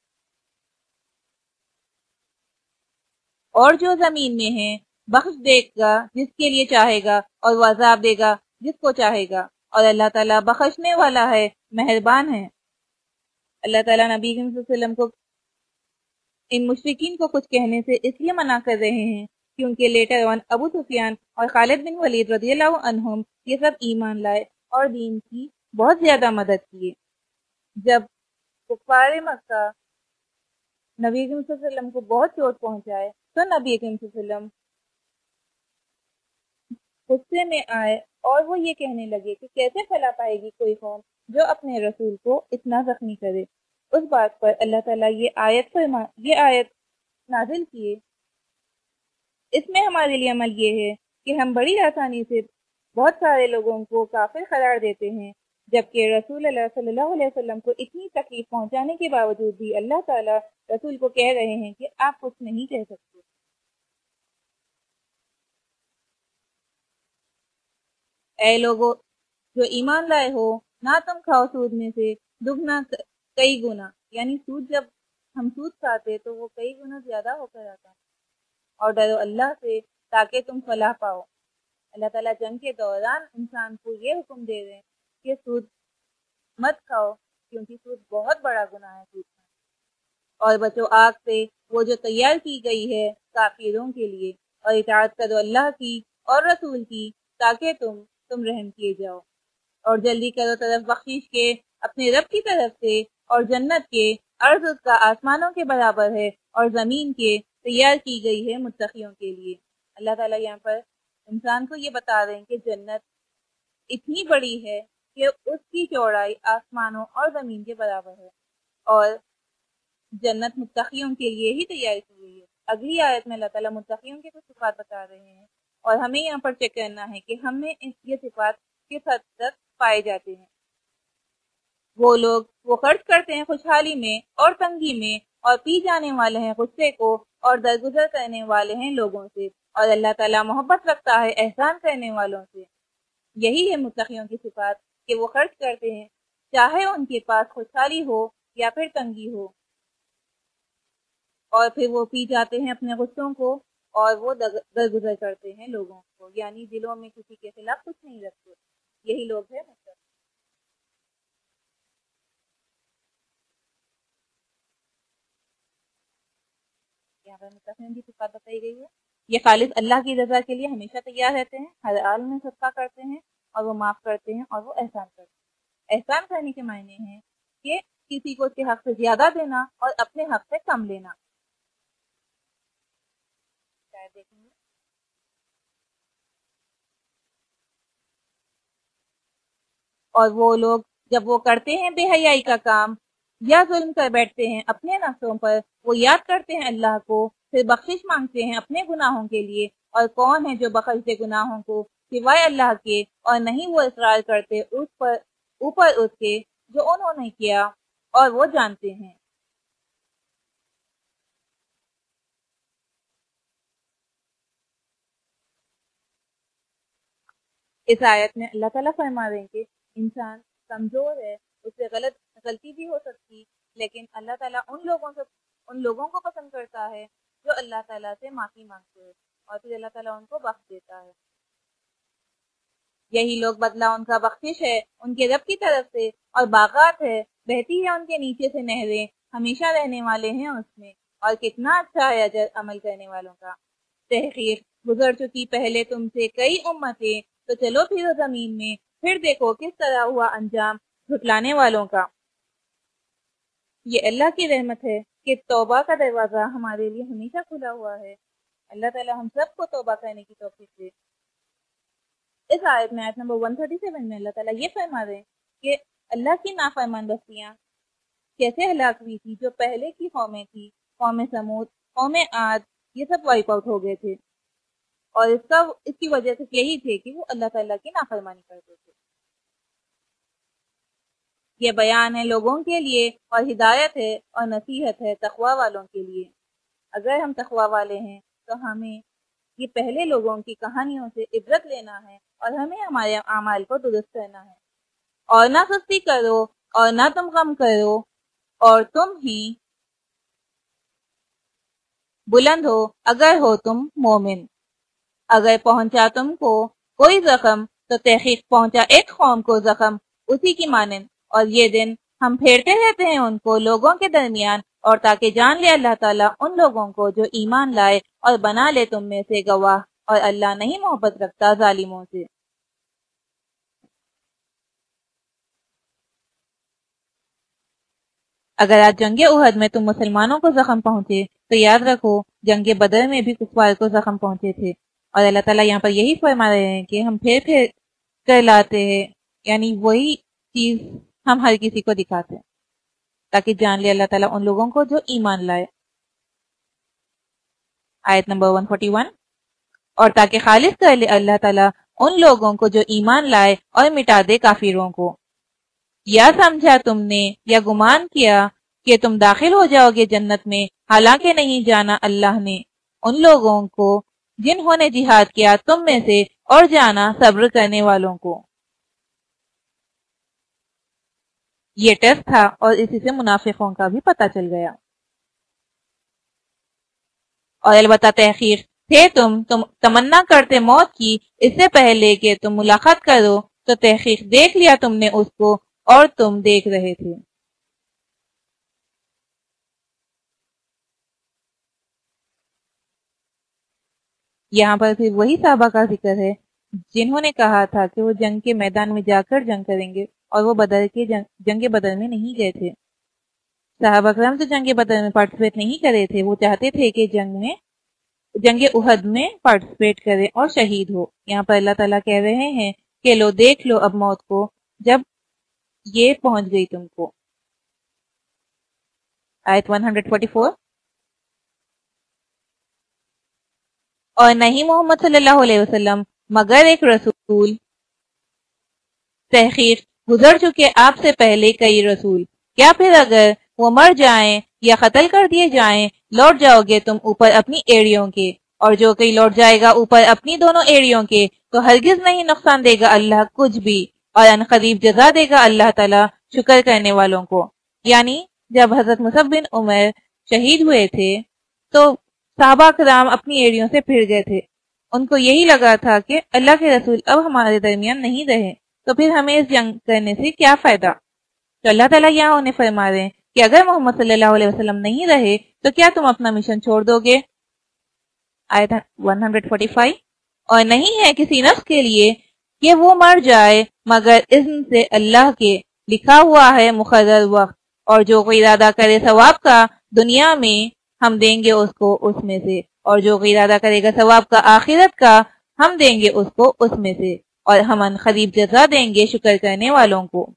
اور جو زمین میں ہے، بخش دے گا جس کے لیے چاہے گا، اور وہ عذاب دے گا جس کو چاہے گا، اور اللہ تعالیٰ بخشنے والا ہے، مہربان ہے۔ اللہ تعالیٰ نبی صلی اللہ علیہ وسلم کو ان مشرکین کو کچھ کہنے سے اس لیے منع کر رہے ہیں کیونکہ لیٹر آن ابو سفیان اور خالد بن ولید رضی اللہ عنہم یہ سب ایمان لائے اور دین کی بہت زیادہ مدد کیے۔ جب کفار مکہ نبی صلی اللہ علیہ وسلم کو بہت چوٹ پہنچائے تو نبی صلی اللہ علیہ وسلم غصے میں آئے اور وہ یہ کہنے لگے کہ کیسے پھیلا پائے گی کوئی قوم جو اپنے رسول کو اتنا زخمی کرے۔ اس بات پر اللہ تعالیٰ یہ آیت نازل کیے۔ اس میں ہمارے لیے عمل یہ ہے کہ ہم بڑی آسانی سے بہت سارے لوگوں کو کافر قرار دیتے ہیں جبکہ رسول اللہ صلی اللہ علیہ وسلم کو اتنی تکلیف پہنچانے کے باوجود بھی اللہ تعالیٰ رسول کو کہہ رہے ہیں کہ آپ کچھ نہیں کہہ سکتے۔ اے لوگو جو ایمان لائے ہو، نہ تم کھاؤ سود میں سے دگنا کئی گنا، یعنی سود جب ہم سود کھاتے تو وہ کئی گنا زیادہ ہو کر آتا ہے، اور ڈرو اللہ سے تاکہ تم فلاح پاؤ۔ اللہ تعالیٰ جنگ کے دوران انسان کو یہ حکم دے رہے ہیں کہ سود مت کھاؤ، کیونکہ سود بہت بڑا گناہ ہے سود کھانا، اور بچو آگ سے وہ جو تیار کی گئی ہے کافروں کے لیے، اور اطاعت کرو اللہ کی اور رسول کی تاکہ تم رحم کیے جاؤ، اور جلدی کرو طرف بخشش کے اپنے رب کی طرف سے، اور جنت کے عرض اس کا آسمانوں کے برابر ہے اور زمین کے تیار کی گئی ہے متقیوں کے لیے۔ اللہ تعالیٰ یہاں پر انسان کو یہ بتا رہے ہیں کہ جنت اتنی بڑی ہے کہ اس کی چوڑائی آسمانوں اور زمین کے برابر ہے، اور جنت متقیوں کے لیے ہی تیار کی گئی ہے۔ اگلی آیت میں اللہ تعالیٰ متقیوں کے کچھ صفات بتا رہے ہیں، اور ہمیں یہاں پر چیک کرنا ہے کہ ہمیں یہ صفات کس حد تک پائے جاتے ہیں۔ وہ لوگ وہ خرچ کرتے ہیں خوشحالی میں اور تنگی میں، اور پی جانے والے ہیں غصے کو، اور درگزر کرنے والے ہیں لوگوں سے، اور اللہ تعالیٰ محبت رکھتا ہے احسان کرنے والوں سے۔ یہی ہے متقیوں کی صفات کہ وہ خرچ کرتے ہیں چاہے ان کے پاس خوشحالی ہو یا پھر تنگی ہو، اور پھر وہ پی جاتے ہیں اپنے غصوں کو، اور وہ درگزر کرتے ہیں لوگوں کو، یعنی دلوں میں کسی کے خلاف کچھ نہیں رکھتے۔ یہی لوگ ہیں متقی۔ یہاں پر متقیوں کی صفات بتائی گئی ہے، یہ خالص اللہ کی رضا کے لیے ہمیشہ تیار رہتے ہیں، ہر حال میں صدقہ کرتے ہیں، اور وہ معاف کرتے ہیں، اور وہ احسان کرتے ہیں۔ احسان کرنے کے معنی ہیں کہ کسی کو اس کے حق سے زیادہ دینا اور اپنے حق سے کم لینا۔ دیکھیں گے اور وہ لوگ جب وہ کرتے ہیں بے حیائی کا کام یا ظلم کر بیٹھتے ہیں اپنے نفسوں پر، وہ یاد کرتے ہیں اللہ کو، پھر بخشش مانگتے ہیں اپنے گناہوں کے لیے، اور کون ہے جو بخش دے گناہوں کو سوائے اللہ کے، اور نہیں وہ اصرار کرتے اوپر اس کے جو انہوں نے کیا، اور وہ جانتے ہیں۔ اس آیت میں اللہ تعالیٰ فرما رہے ہیں کہ انسان کمزور ہے، اس سے غلطی بھی ہو سکتی، لیکن اللہ تعالیٰ ان لوگوں کو پسند کرتا ہے جو اللہ تعالیٰ سے معافی مانگتے ہیں، اور پھر اللہ تعالیٰ ان کو بخش دیتا ہے۔ یہی لوگ بدلہ ان کا بخشش ہے ان کے رب کی طرف سے، اور باغات ہے بہتی ہے ان کے نیچے سے نہریں، ہمیشہ رہنے والے ہیں اس میں، اور کتنا اچھا ہے اجر عمل کرنے والوں کا۔ تحقیق گزر چکی پہلے تم سے کئی امتیں، تو چلو پھرو زمین میں، پھر دیکھو کس طرح ہوا انجام جھٹلانے والوں کا۔ یہ اللہ کی رحمت ہے کہ توبہ کا دروازہ ہمارے لیے ہمیشہ کھلا ہوا ہے۔ اللہ تعالیٰ ہم سب کو توبہ کرنے کی توفیق دے۔ اس آیت میں آیت نمبر 137 میں اللہ تعالیٰ یہ فرما رہے ہیں کہ اللہ کی نافرمان بستیاں کیسے ہلاک ہوئی تھی جو پہلے کی قومیں تھی، قوم سمود، قوم عاد، یہ سب وائپ آؤٹ ہو گئے تھے، اور اس کی وجہ سے یہی تھے کہ وہ اللہ تعالیٰ کی نافرمانی کرتے تھے۔ یہ بیان ہے لوگوں کے لیے، اور ہدایت ہے اور نصیحت ہے تقوی والوں کے لیے۔ اگر ہم تقوی والے ہیں تو ہمیں یہ پہلے لوگوں کی کہانیوں سے عبرت لینا ہے، اور ہمیں ہمارے اعمال کو درست کرنا ہے۔ اور نہ سستی کرو اور نہ تم غم کرو، اور تم ہی بلند ہو اگر ہو تم مومن۔ اگر پہنچا تم کو کوئی زخم تو تحقیق پہنچا ایک قوم کو زخم اسی کی مانند، اور یہ دن ہم پھیرتے رہتے ہیں ان کو لوگوں کے درمیان، اور تاکہ جان لے اللہ تعالیٰ ان لوگوں کو جو ایمان لائے، اور بنا لے تم میں سے گواہ، اور اللہ نہیں محبت رکھتا ظالموں سے۔ اگر آج جنگ احد میں تم مسلمانوں کو زخم پہنچے تو یاد رکھو جنگ بدر میں بھی کفار کو زخم پہنچے تھے، اور اللہ تعالیٰ یہاں پر یہی فرما رہے ہیں کہ ہم پھر کر لاتے ہیں، یعنی وہی چیز ہم ہر کسی کو دکھاتے ہیں تاکہ جان لے اللہ تعالیٰ ان لوگوں کو جو ایمان لائے۔ آیت نمبر 141، اور تاکہ خالص کر لے اللہ تعالیٰ ان لوگوں کو جو ایمان لائے اور مٹا دے کافروں کو۔ یا سمجھا تم نے یا گمان کیا کہ تم داخل ہو جاؤ گے جنت میں، حالانکہ نہیں جانا اللہ نے ان لوگوں کو جنہوں نے جہاد کیا تم میں سے، اور جانا صبر کرنے والوں کو۔ یہ ٹیسٹ تھا اور اسی سے منافقوں کا بھی پتہ چل گیا۔ اور البتہ تحقیق تھے تم تمنا کرتے موت کی اس سے پہلے کہ تم ملاقات کرو، تو تحقیق دیکھ لیا تم نے اس کو اور تم دیکھ رہے تھے۔ یہاں پر پھر وہی صحابہ کا ذکر ہے جنہوں نے کہا تھا کہ وہ جنگ کے میدان میں جا کر جنگ کریں گے، اور وہ جنگ بدر میں نہیں گئے تھے۔ صحابہ کرام تو جنگ بدر میں پارٹیسپیٹ نہیں کرے تھے، وہ چاہتے تھے کہ جنگ احد میں پارٹیسپیٹ کرے اور شہید ہو۔ یہاں پر اللہ تعالیٰ کہہ رہے ہیں کہ لو دیکھ لو اب موت کو جب یہ پہنچ گئی تم کو۔ آیت 144۔ اور نہیں محمد صلی اللہ علیہ وسلم مگر ایک رسول، تحقیق گزر چکے آپ سے پہلے کئی رسول، کیا پھر اگر وہ مر جائیں یا قتل کر دیے جائیں لوٹ جاؤ گے تم اوپر اپنی ایڑیوں کے، اور جو کوئی لوٹ جائے گا اوپر اپنی دونوں ایڑیوں کے تو ہرگز نہیں نقصان دے گا اللہ کچھ بھی، اور ان قریب جزا دے گا اللہ تعالیٰ شکر کرنے والوں کو۔ یعنی جب حضرت مصعب بن عمر شہید ہوئے تھے تو صحابہ کرام اپنی ایڑیوں سے پھر گئے تھے، ان کو یہی لگا تھا کہ اللہ کے رسول اب ہمارے درمیان نہیں رہے تو پھر ہمیں اس جنگ کرنے سے کیا فائدہ۔ تو اللہ تعالیٰ یہاں انہیں فرما رہے ہیں کہ اگر محمد صلی اللہ علیہ وسلم نہیں رہے تو کیا تم اپنا مشن چھوڑ دو گے۔ آیت 145۔ اور نہیں ہے کسی نفس کے لیے کہ وہ مر جائے مگر اذن سے اللہ کے، لکھا ہوا ہے مقرر وقت، اور جو کوئی ارادہ کرے ثواب کا دنیا میں ہم دیں گے اس کو اس میں سے، اور جو کوئی ارادہ کرے گا ثواب کا آخرت کا ہم دیں گے اس کو اس میں سے، اور ہم ان قریب جزا دیں گے شکر کرنے والوں کو۔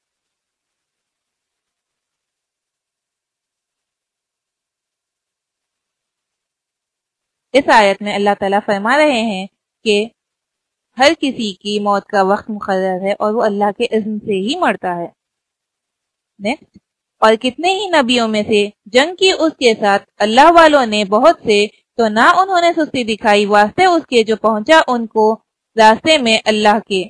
اس آیت میں اللہ تعالیٰ فرما رہے ہیں کہ ہر کسی کی موت کا وقت مقرر ہے اور وہ اللہ کے اذن سے ہی مرتا ہے۔ نیکسٹ۔ اور کتنے ہی نبیوں میں سے جنگ کی اس کے ساتھ اللہ والوں نے بہت سے، تو نہ انہوں نے سستی دکھائی واسطے اس کے جو پہنچا ان کو راستے میں اللہ کے،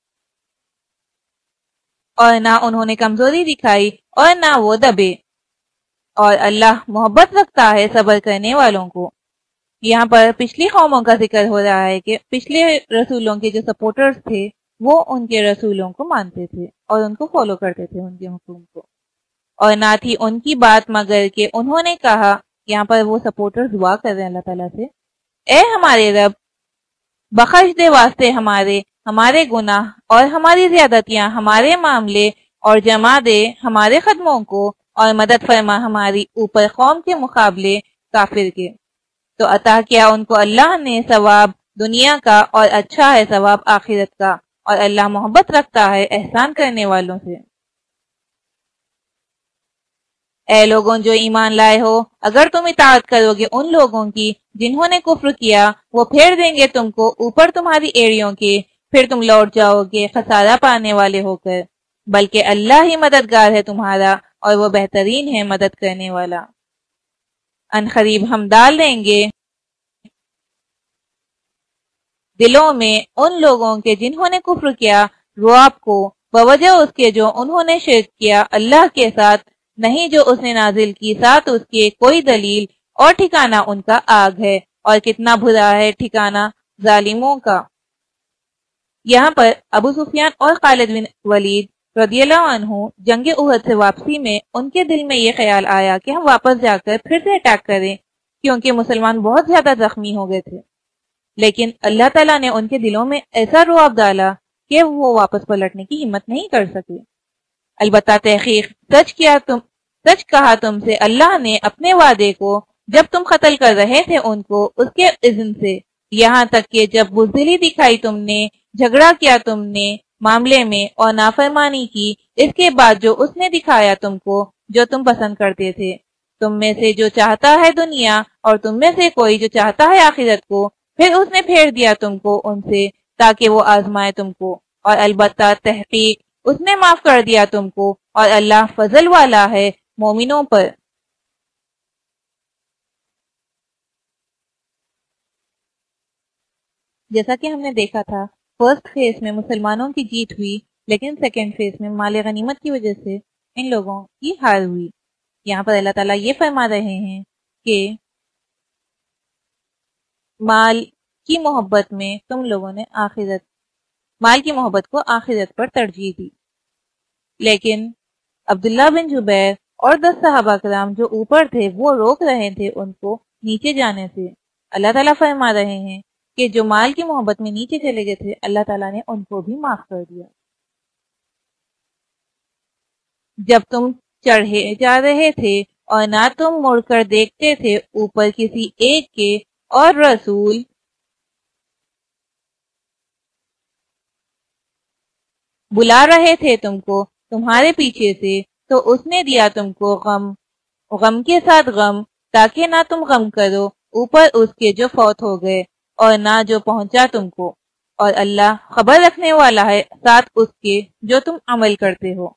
اور نہ انہوں نے کمزوری دکھائی اور نہ وہ دبے، اور اللہ محبت رکھتا ہے صبر کرنے والوں کو۔ یہاں پر پچھلی قوموں کا ذکر ہو رہا ہے کہ پچھلے رسولوں کے جو سپورٹرز تھے وہ ان کے رسولوں کو مانتے تھے اور ان کو فالو کرتے تھے، ان کے حکم کو، اور نہ تھی ان کی بات مگر کہ انہوں نے کہا، یہاں پر وہ سپورٹرز دعا کر رہے ہیں اللہ تعالیٰ سے، اے ہمارے رب بخش دے واسطے ہمارے گناہ اور ہماری زیادتیاں ہمارے معاملے، اور جما دے ہمارے قدموں کو، اور مدد فرما ہماری اوپر قوم کے مقابلے کافر کے۔ تو عطا کیا ان کو اللہ نے ثواب دنیا کا اور اچھا ہے ثواب آخرت کا، اور اللہ محبت رکھتا ہے احسان کرنے والوں سے۔ اے لوگوں جو ایمان لائے ہو، اگر تم اطاعت کرو گے ان لوگوں کی جنہوں نے کفر کیا، وہ پھیر دیں گے تم کو اوپر تمہاری ایڑیوں کے، پھر تم لوٹ جاؤ گے خسارہ پانے والے ہو کر، بلکہ اللہ ہی مددگار ہے تمہارا، اور وہ بہترین ہے مدد کرنے والا۔ ان قریب ہم ڈال دیں گے دلوں میں ان لوگوں کے جنہوں نے کفر کیا رعب کو، بوجہ اس کے جو انہوں نے شرک کیا اللہ کے ساتھ، نہیں جو اس نے نازل کی ساتھ اس کے کوئی دلیل، اور ٹھکانہ ان کا آگ ہے، اور کتنا برا ہے ٹھکانہ ظالموں کا۔ یہاں پر ابو سفیان اور خالد بن ولید رضی اللہ عنہ جنگ احد سے واپسی میں ان کے دل میں یہ خیال آیا کہ ہم واپس جا کر پھر سے اٹیک کریں، کیونکہ مسلمان بہت زیادہ زخمی ہو گئے تھے، لیکن اللہ تعالیٰ نے ان کے دلوں میں ایسا رعب ڈالا کہ وہ واپس پلٹنے کی ہمت نہیں کر سکے۔ البتہ تحقیق سچ کہا تم سے اللہ نے اپنے وعدے کو، جب تم قتل کر رہے تھے ان کو اس کے اذن سے، یہاں تک کہ جب بزدلی دکھائی تم نے، جھگڑا کیا تم نے معاملے میں اور نافرمانی کی اس کے بعد جو اس نے دکھایا تم کو جو تم پسند کرتے تھے، تم میں سے جو چاہتا ہے دنیا اور تم میں سے کوئی جو چاہتا ہے آخرت کو، پھر اس نے پھیر دیا تم کو ان سے تاکہ وہ آزمائے تم کو، اور البتہ تحقیق اس نے معاف کر دیا تم کو، اور اللہ فضل والا ہے مومنوں پر۔ جیسا کہ ہم نے دیکھا تھا، فرسٹ فیز میں مسلمانوں کی جیت ہوئی، لیکن سیکنڈ فیز میں مال غنیمت کی وجہ سے ان لوگوں کی ہار ہوئی۔ یہاں پر اللہ تعالیٰ یہ فرما رہے ہیں کہ مال کی محبت میں تم لوگوں نے مال کی محبت کو آخرت پر ترجیح دی، لیکن عبداللہ بن جبیر اور 10 صحابہ کرام جو اوپر تھے وہ روک رہے تھے ان کو نیچے جانے سے۔ اللہ تعالیٰ فرما رہے ہیں کہ جو مال کی محبت میں نیچے چلے گئے تھے اللہ تعالیٰ نے ان کو بھی معاف کر دیا۔ جب تم چڑھے جا رہے تھے اور نہ تم مڑ کر دیکھتے تھے اوپر کسی ایک کے، اور رسول بلا رہے تھے تم کو تمہارے پیچھے سے، تو اس نے دیا تم کو غم کے ساتھ غم، تاکہ نہ تم غم کرو اوپر اس کے جو فوت ہو گئے اور نہ جو پہنچا تم کو، اور اللہ خبر رکھنے والا ہے ساتھ اس کے جو تم عمل کرتے ہو۔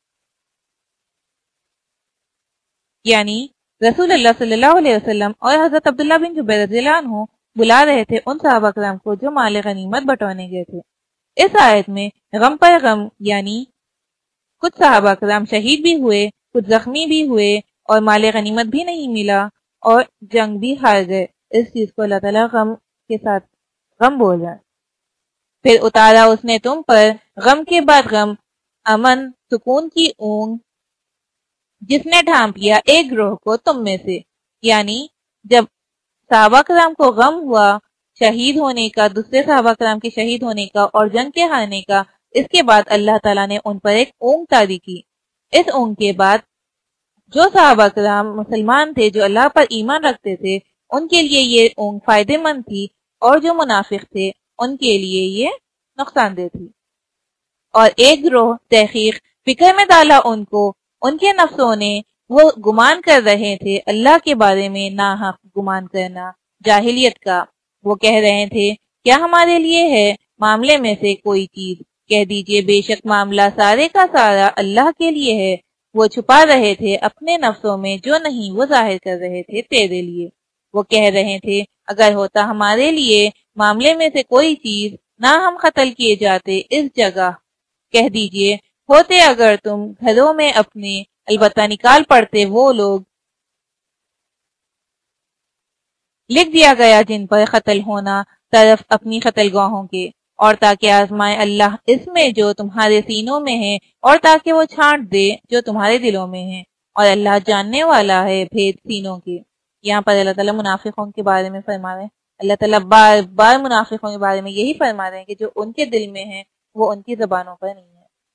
یعنی رسول اللہ صلی اللہ علیہ وسلم اور حضرت عبداللہ بن جبیر رضی اللہ عنہ بلا رہے تھے ان صحابہ کرام کو جو مال غنیمت بٹونے گئے تھے۔ اس آیت میں غم پر غم، یعنی کچھ صحابہ کرام شہید بھی ہوئے، کچھ زخمی بھی ہوئے، اور مال غنیمت بھی نہیں ملا، اور جنگ بھی ہار گئے۔ اس چیز کو اللہ تعالیٰ غم کے ساتھ غم بول رہا ہے۔ پھر اتارا اس نے تم پر غم کے بعد غم، امن سکون کی اونگ، جس نے ڈھانپ لیا ایک گروہ کو تم میں سے۔ یعنی جب صحابہ کرام کو غم ہوا شہید ہونے کا، دوسرے صحابہ کرام کے شہید ہونے کا اور جنگ کے ہارنے کا، اس کے بعد اللہ تعالیٰ نے ان پر ایک اونگ طاری کی۔ اس اونگ کے بعد جو صحابہ کرام مسلمان تھے، جو اللہ پر ایمان رکھتے تھے، ان کے لیے یہ اونگ فائدے مند تھی، اور جو منافق تھے ان کے لیے یہ نقصان دہ تھی۔ اور ایک گروہ تحقیق فکر میں ڈالا ان کو، ان کے نفسوں نے، وہ گمان کر رہے تھے اللہ کے بارے میں ناحق گمان کرنا، جاہلیت کا۔ وہ کہہ رہے تھے کیا ہمارے لیے ہے معاملے میں سے کوئی چیز؟ کہہ دیجئے بے شک معاملہ سارے کا سارا اللہ کے لیے ہے۔ وہ چھپا رہے تھے اپنے نفسوں میں جو نہیں وہ ظاہر کر رہے تھے تیرے لیے۔ وہ کہہ رہے تھے اگر ہوتا ہمارے لیے معاملے میں سے کوئی چیز، نہ ہم قتل کیے جاتے اس جگہ۔ کہہ دیجئے ہوتے اگر تم گھروں میں اپنے، البتہ نکال پڑتے وہ لوگ لکھ دیا گیا جن پر قتل ہونا طرف اپنی قتل گاہوں کے، اور تاکہ آزمائے اللہ اس میں جو تمہارے سینوں میں ہے، اور تاکہ وہ چھانٹ دے جو تمہارے دلوں میں ہے، اور اللہ جاننے والا ہے بھید سینوں کے۔ یہاں پر اللہ تعالیٰ منافقوں کے بارے میں فرما رہے ہیں، اللہ تعالیٰ بار بار منافقوں کے بارے میں یہی فرما رہے ہیں کہ جو ان کے دل میں ہے وہ ان کی زبانوں پر نہیں ہے۔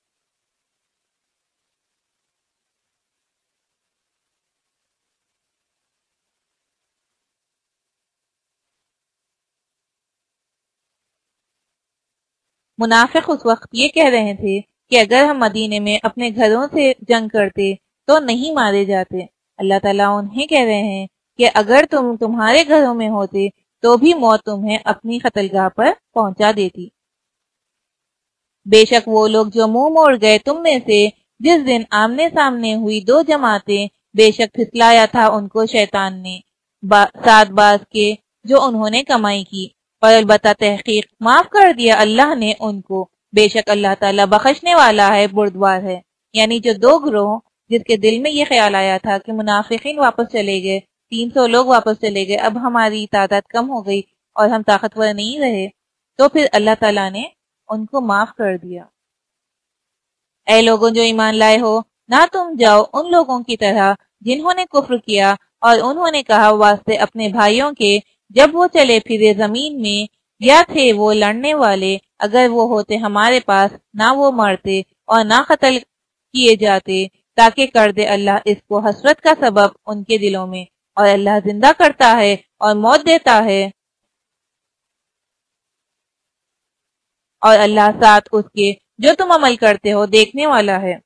منافق اس وقت یہ کہہ رہے تھے کہ اگر ہم مدینے میں اپنے گھروں سے جنگ کرتے تو نہیں مارے جاتے۔ اللہ تعالیٰ انہیں کہہ رہے ہیں کہ اگر تم تمہارے گھروں میں ہوتے تو بھی موت تمہیں اپنی قتل گاہ پر پہنچا دیتی۔ بے شک وہ لوگ جو منہ موڑ گئے تم میں سے جس دن آمنے سامنے ہوئی دو جماعتیں، بے شک پھسلایا تھا ان کو شیطان نے ساتھ باز کے جو انہوں نے کمائی کی، اور البتہ تحقیق معاف کر دیا اللہ نے ان کو، بے شک اللہ تعالیٰ بخشنے والا ہے، بردبار ہے۔ یعنی جو دو گروہ جس کے دل میں یہ خیال آیا تھا کہ منافقین واپس چلے گئے، 300 لوگ واپس چلے گئے، اب ہماری تعداد کم ہو گئی اور ہم طاقتور نہیں رہے، تو پھر اللہ تعالیٰ نے ان کو معاف کر دیا۔ اے لوگوں جو ایمان لائے ہو، نہ تم جاؤ ان لوگوں کی طرح جنہوں نے کفر کیا اور انہوں نے کہا واسطے اپنے بھائیوں کے جب وہ چلے پھرے زمین میں، یا تھے وہ لڑنے والے، اگر وہ ہوتے ہمارے پاس نہ وہ مرتے اور نہ قتل کیے جاتے، تاکہ کر دے اللہ اس کو حسرت کا سبب ان کے دلوں میں، اور اللہ زندہ کرتا ہے اور موت دیتا ہے، اور اللہ ساتھ اس کے جو تم عمل کرتے ہو دیکھنے والا ہے۔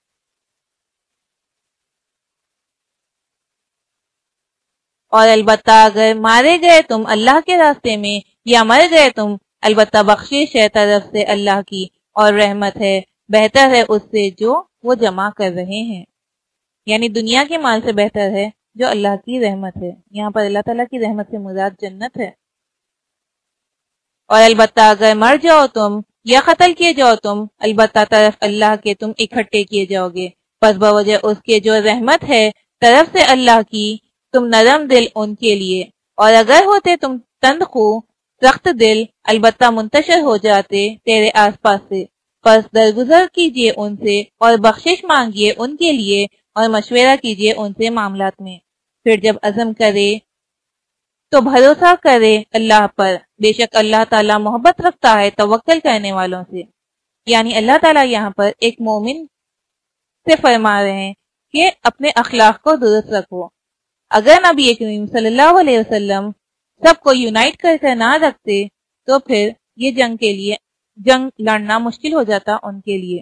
اور البتہ اگر مارے گئے تم اللہ کے راستے میں یا مر گئے تم، البتہ بخشش ہے طرف سے اللہ کی اور رحمت ہے، بہتر ہے اس سے جو وہ جمع کر رہے ہیں، یعنی دنیا کے مال سے بہتر ہے جو اللہ کی رحمت ہے۔ یہاں پر اللہ تعالیٰ کی رحمت سے مراد جنت ہے۔ اور البتہ اگر مر جاؤ تم یا قتل کیے جاؤ تم، البتہ طرف اللہ کے تم اکٹھے کیے جاؤ گے، پس بوجہ اس کے جو رحمت ہے طرف سے اللہ کی، تم نرم دل ان کے لیے، اور اگر ہوتے تم تند خو سخت دل، البتہ منتشر ہو جاتے تیرے آس پاس سے، پس درگزر کیجئے ان سے اور بخشش مانگیے ان کے لیے اور مشورہ کیجئے ان سے معاملات میں۔ پھر جب عزم کرے تو بھروسہ کرے اللہ پر، بے شک اللہ تعالیٰ محبت رکھتا ہے توکل کرنے والوں سے۔ یعنی اللہ تعالیٰ یہاں پر ایک مومن سے فرما رہے ہیں کہ اپنے اخلاق کو درست رکھو۔ اگر نبی کریم صلی اللہ علیہ وسلم سب کو یونائٹ کر کے نہ رکھتے تو پھر یہ جنگ لڑنا مشکل ہو جاتا ان کے لیے۔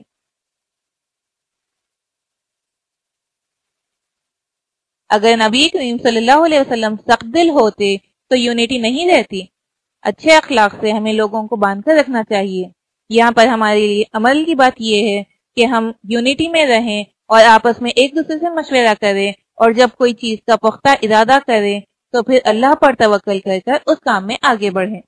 اگر نبی کریم صلی اللہ علیہ وسلم سخت دل ہوتے تو یونٹی نہیں رہتی۔ اچھے اخلاق سے ہمیں لوگوں کو باندھ کر رکھنا چاہیے۔ یہاں پر ہمارے لیے عمل کی بات یہ ہے کہ ہم یونٹی میں رہیں اور آپس میں ایک دوسرے سے مشورہ کریں، اور جب کوئی چیز کا پختہ ارادہ کریں تو پھر اللہ پر توکل کر کر اس کام میں آگے بڑھیں۔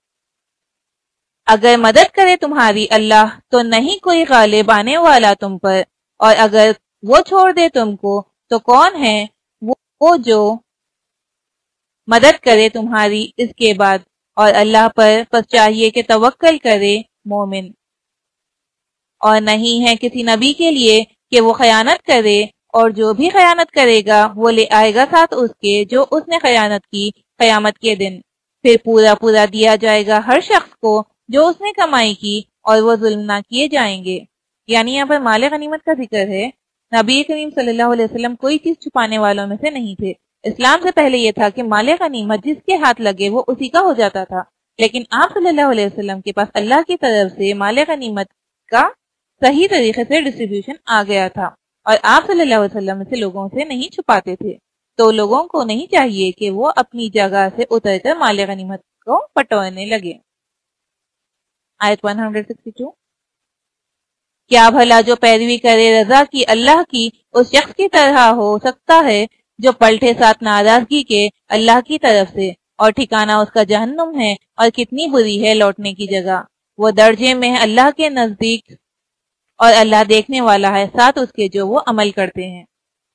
اگر مدد کرے تمہاری اللہ تو نہیں کوئی غالب آنے والا تم پر، اور اگر وہ چھوڑ دے تم کو تو کون ہے وہ جو مدد کرے تمہاری اس کے بعد، اور اللہ پر پس چاہیے کہ توکل کرے مومن۔ اور نہیں ہے کسی نبی کے لیے کہ وہ خیانت کرے، اور جو بھی خیانت کرے گا وہ لے آئے گا ساتھ اس کے جو اس نے خیانت کی قیامت کے دن، پھر پورا پورا دیا جائے گا ہر شخص کو جو اس نے کمائی کی، اور وہ ظلم نہ کیے جائیں گے۔ یعنی یہاں پر مال غنیمت کا ذکر ہے۔ نبی کریم صلی اللہ علیہ وسلم کوئی چیز چھپانے والوں میں سے نہیں تھے۔ اسلام سے پہلے یہ تھا کہ مال غنیمت جس کے ہاتھ لگے وہ اسی کا ہو جاتا تھا، لیکن آپ صلی اللہ علیہ وسلم کے پاس اللہ کی طرف سے مال غنیمت کا صحیح طریقے سے ڈسٹریبیوشن آ گیا تھا، اور آپ صلی اللہ علیہ وسلم سے لوگوں سے نہیں چھپاتے تھے، تو لوگوں کو نہیں چاہیے کہ وہ اپنی جگہ سے اتر کر مال غنیمت کو پٹونے لگے۔ آیت 162، کیا بھلا جو پیروی کرے رضا کی اللہ کی اس شخص کی طرح ہو سکتا ہے جو پلٹے ساتھ ناراضگی کے اللہ کی طرف سے، اور ٹھکانہ اس کا جہنم ہے، اور کتنی بری ہے لوٹنے کی جگہ۔ وہ درجے میں ہے اللہ کے نزدیک، اور اللہ دیکھنے والا ہے ساتھ اس کے جو وہ عمل کرتے ہیں۔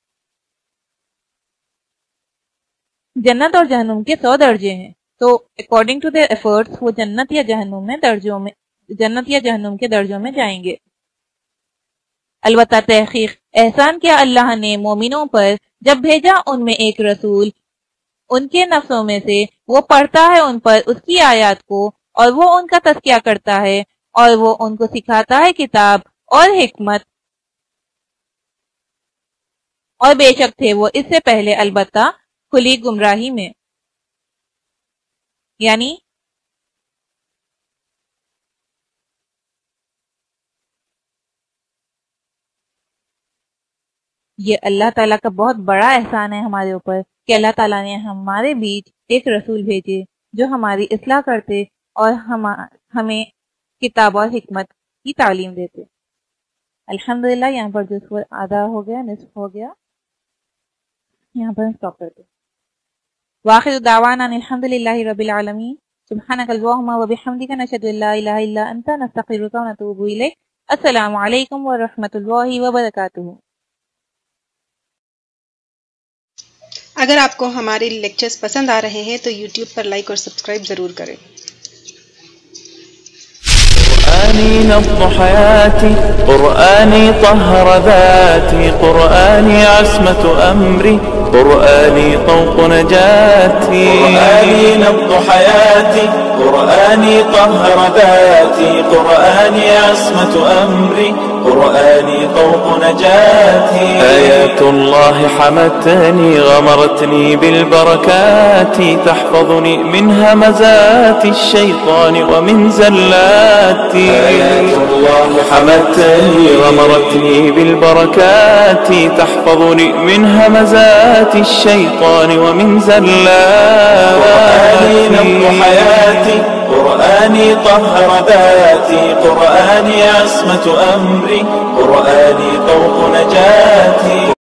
جنت اور جہنم کے 100 درجے ہیں، تو اکارڈنگ ٹو their efforts وہ جنت یا جہنم کے درجوں میں جائیں گے۔ البتہ تحقیق احسان کیا اللہ نے مومنوں پر جب بھیجا ان میں ایک رسول ان کے نفسوں میں سے، وہ پڑھتا ہے ان پر اس کی آیات کو، اور وہ ان کا تزکیہ کرتا ہے، اور وہ ان کو سکھاتا ہے کتاب اور حکمت، اور بے شک تھے وہ اس سے پہلے البتہ کھلی گمراہی میں۔ یعنی یہ اللہ تعالیٰ کا بہت بڑا احسان ہے ہمارے اوپر کہ اللہ تعالیٰ نے ہمارے بیچ ایک رسول بھیجے جو ہماری اصلاح کرتے اور ہمیں کتاب اور حکمت کی تعلیم دیتے۔ الحمدللہ یہاں پر جو سور آدھا ہو گیا، نصف ہو گیا، یہاں پر سٹاپ کرتے۔ وآخر دعوانا الحمدللہ رب العالمین، سبحانک اللہم وبحمدک، نشہد ان لا الہ الا انت، نستغفرک ونتوب الیک۔ السلام علیکم ورحمۃ اللہ وبرکاتہ۔ اگر آپ کو ہمارے لیکچرز پسند آ رہے ہیں تو یوٹیوب پر لائک اور سبسکرائب ضرور کریں۔ قرآني نبض حياتي، قرآني طهر ذاتي، قرآني عصمة أمري، قرآني طوق نجاتي. قرآني نبض حياتي، قرآني طهر ذاتي، قرآني عصمة أمري، قرآني طوق نجاتي. آيات الله حمتني، غمرتني بالبركات، تحفظني من همزات الشيطان ومن زلاتي. آيات الله حمتني، غمرتني بالبركات، تحفظني من همزات الشيطان ومن زلاتي. قرآني نبض حياتي، قرآني طهر ذاتي، قرآني عصمة أمري، قرآني طوق نجاتي.